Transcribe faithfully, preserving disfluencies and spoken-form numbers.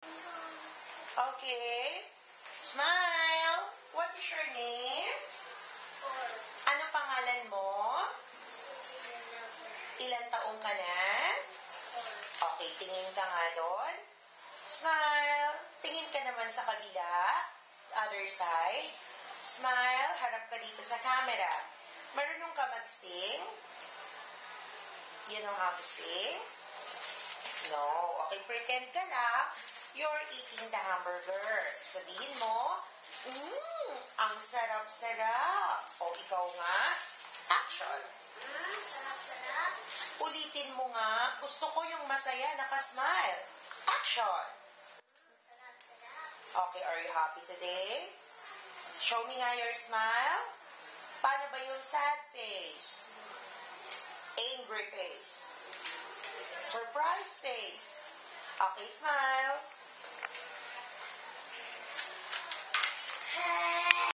Okay. Smile. What is your name? Ano pangalan mo? Ilan taong ka na? Okay, tingin ka nga doon. Smile. Tingin ka naman sa kabila. Other side. Smile. Harap ka dito sa camera. Marunong ka mag-sing? You know how to sing? No. Okay, pretend ka lang. You're eating the hamburger. Sabihin mo, Mmm, ang sarap-sarap. O, ikaw nga. Action. Mm, sarap-sarap. Ulitin mo nga. Gusto ko yung masaya, nakasmile. Action. Mm, sarap-sarap. Okay, are you happy today? Show me nga your smile. Paano ba yung sad face? Angry face. Surprise face. Okay, smile.